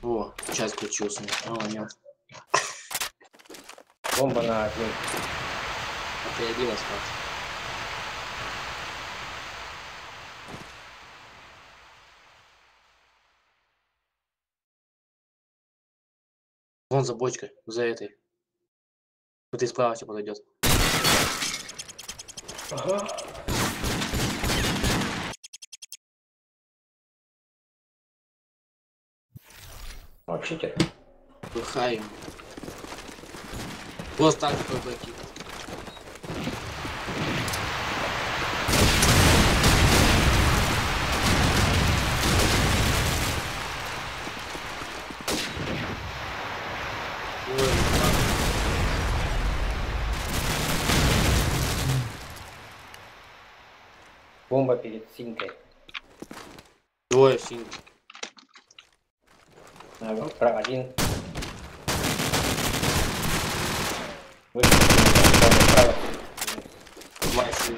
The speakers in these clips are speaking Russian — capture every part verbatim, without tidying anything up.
О, сейчас включился. О, нет. Бомба на один. Это я делал спать. Вон за бочкой, за этой. Вот и справа тебе подойдет. Ага. О, читер. Выхаем. Просто так же бэки. Бомба перед синькой. Двое синих. А, вот, про один. Выше. Право. Два синих.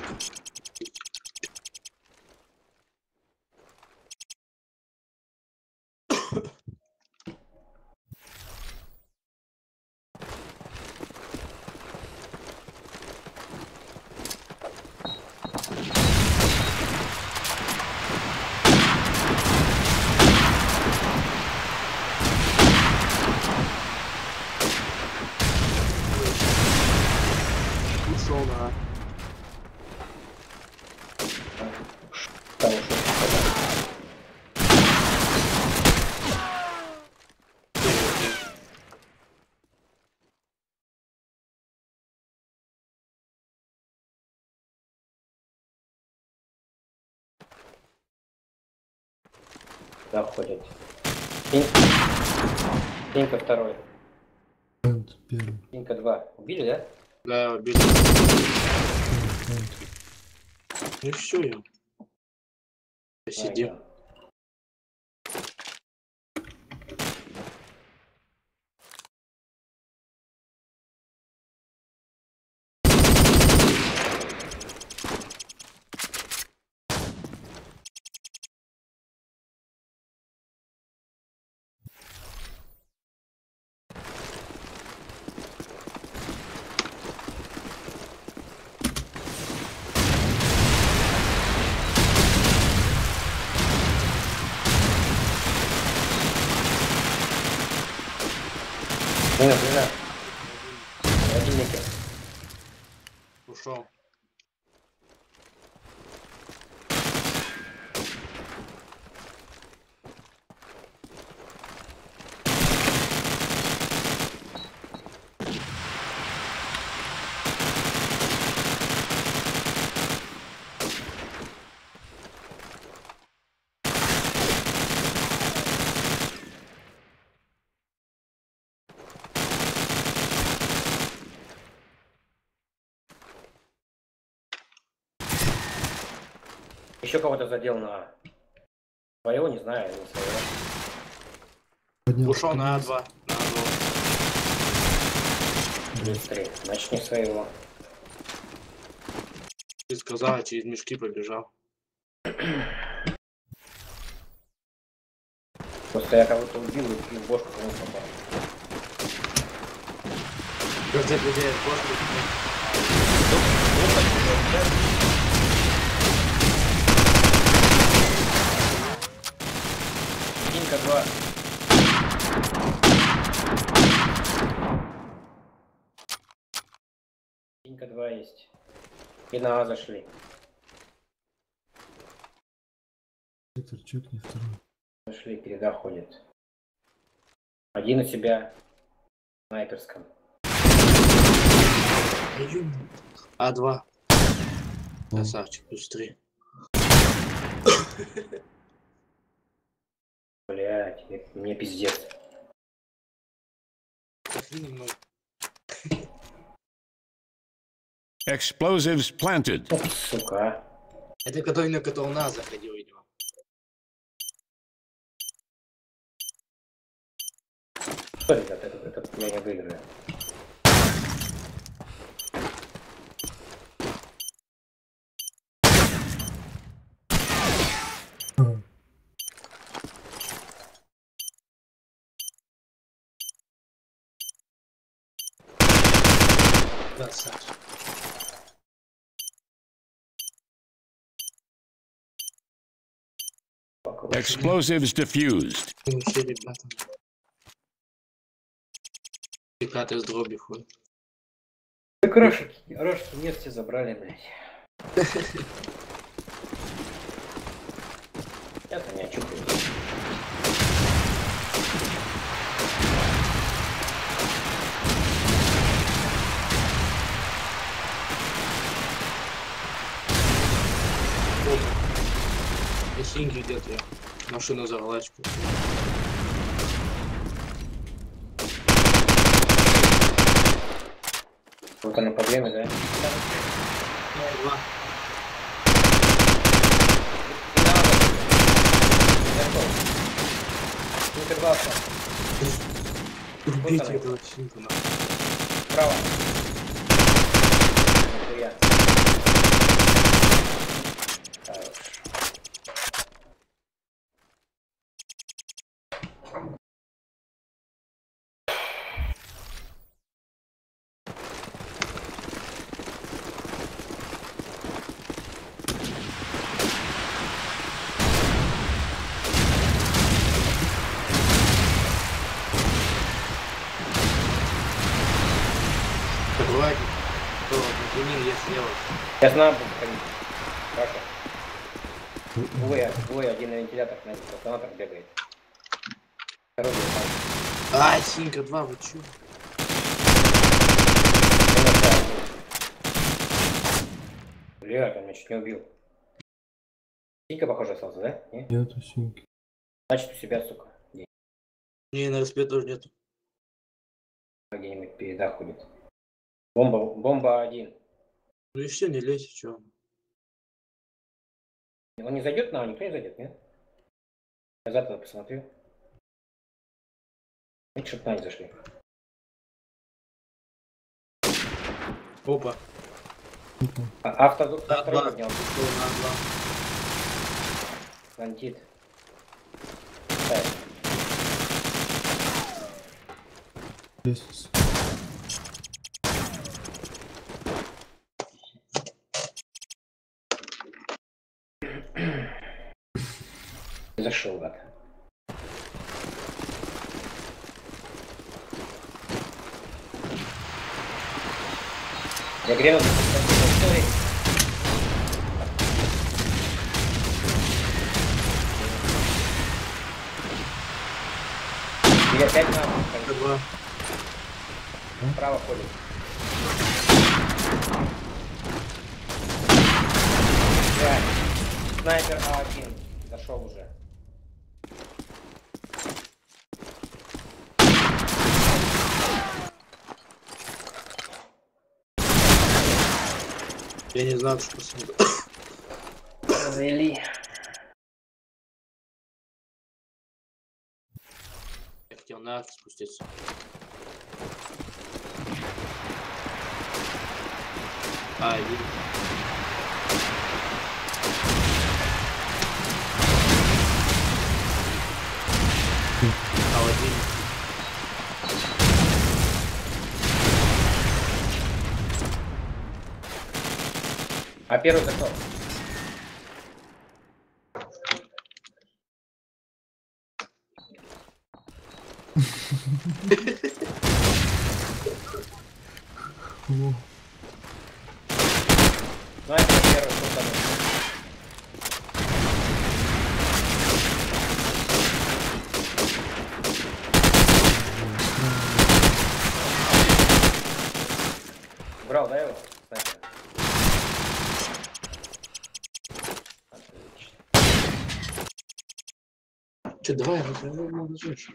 Ушел на. Хорошо. Да, ходит. Синька второй. Первый. Синька два. Убили, да? Да, убили. Ну все, я. Я сидел. А, Не надо, не надо. Холодильники. Ушел. Еще кого-то задел на своего, не знаю, не своего. Поднял, Ушел на поднялся. А2. На А2. Быстрее. Значит, не своего. Ты сказал, через мешки побежал. Просто я кого-то убил и в бошку кому попал. Как ты людей после? Синька два. Синька два есть. И на А зашли. Сектор чекни второй. Зашли, перед А ходит. Один у себя в снайперском. А2. Красавчик, плюс три. Блять, мне пиздец. Пошли немного. Explosives planted. Ох, сука. Это который, на который у нас заходил, видимо. Что, ребят, этот, этот я не выиграю. Красавчик. Explosives diffused. Вообще, ребята. Пикаты с дроби ходят. Так рошики, рошики нет, все забрали, блядь. Я-то не очухаю. И синьки где-то я. Машину за галачку. Вот она проблема, да? Два. Ну-ка, два осталось. Убейте она. этого синьку нахуй. Право. Нихуя. Хорош. Давайте. Кто? Например, я слева. Сейчас надо будет ходить. Раша. Двое, двое, один на вентилятор, на автоматор бегает. Второй там. Ай, синька два, вы чё? Бля, он меня чуть не убил. Синька, похоже, остался, да? Не? Нету синьки. Значит, у себя, сука. Не, на распе тоже нету. Где-нибудь переда ходит. Бомба, бомба один. Ну и все, не лезь, чё? Он не зайдет на, никто не зайдет, нет? Я завтра посмотрю. Ну, чтоб на не зашли. Опа. А, авто, Да, авто два. поднял. На два. Лантит. Ставит. Лестница. Зашел, гад. Я грел. Или опять на Два. Право ходит. Да. Снайпер А один. Зашел уже. Я не знаю, что посмотрю. Развели. Я хотел на арке спуститься. А, один. А, один. А первый зашел. О, Снайпер первый сутан. Брал, да, его? Снайпер. Отлично. Че, давай, ну, надо жить.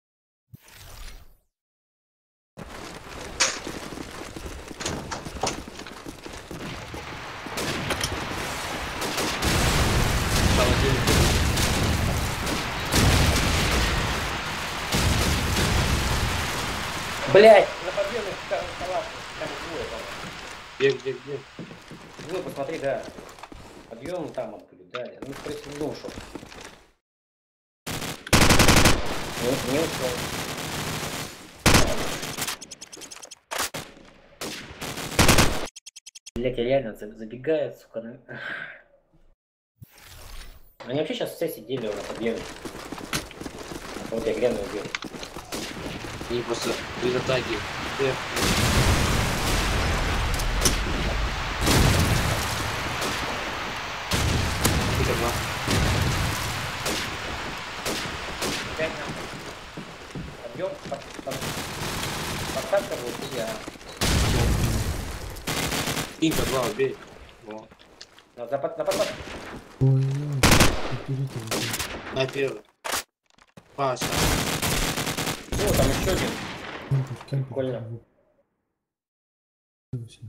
Блять, на подъемных столах. Там двое, по-моему. Где, где, где? Ну, посмотри, да. Подъем там откуда, да. Ну, в принципе, не ушел. Не, не ушел. Блять, я реально за- забегает, сука. на- Они вообще сейчас все сидели на подъеме. Вот я грязно убил. Они просто без атаки. Эх, Тихо, два. Опять нахуй. Подъем, под, под, подсадка будет, я. Тихо, два, убей. Во. На запад, на подсадку. Ой-ой, повторите вот На первый. Паша. О, там еще один. кемпер, кемпер. Прикольно. Вот. Всё.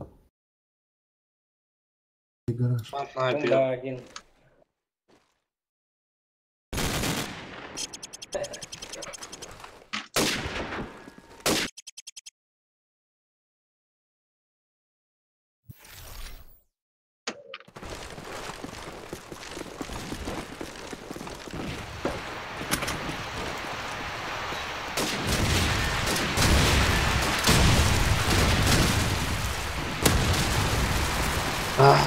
И гараж. На первый. Бомба один. Ах.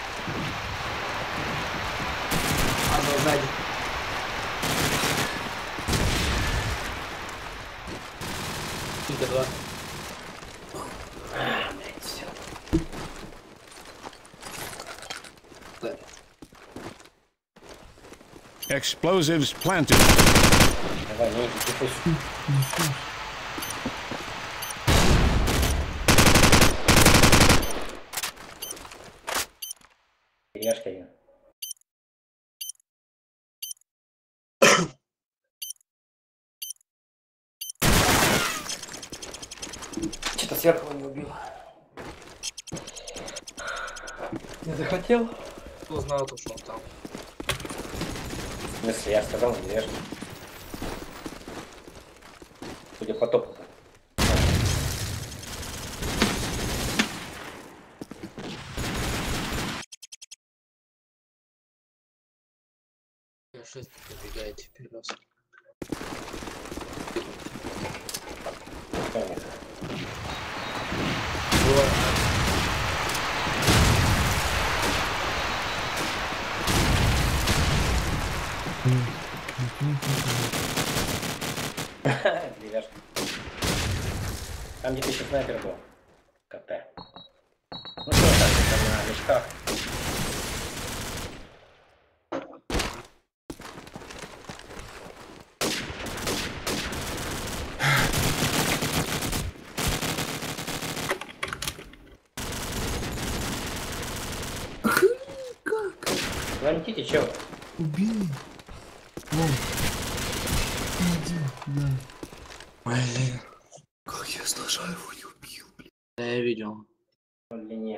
Одно сзади. Тихо, два. А, блядь, все. Да. Explosives planted. Давай, не иди, пусть. Деревяшка один. Что-то сверху не убил. Не захотел? Кто знал, то, что он там. В смысле, я сказал, не деревяшка. Судя по топу. шесть побегает вперед. Понятно. Деревяшка. Там где-то еще снайпер был. КТ. Ну что там, там на мешках. Звоните, чё? Убей! Вон! Иди, да. Блин. Как я с ножа его не убил, блин. Да, я видел. По длине.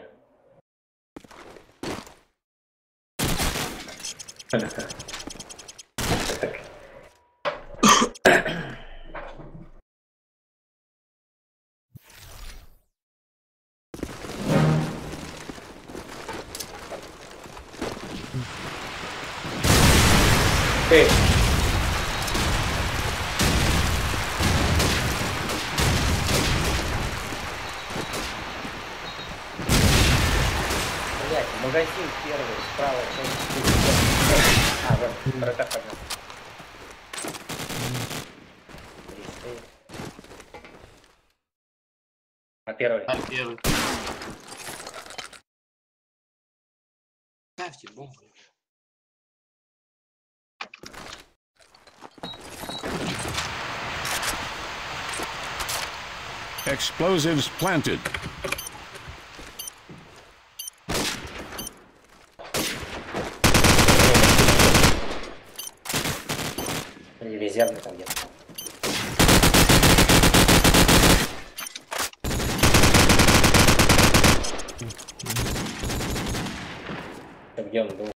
Эй! Блять, магазин первый, справа, часть. А, вот, врата поднял. А первый? А, первый. Ставьте бомбу. Explosives planted. Или резервный там где-то. Где он был?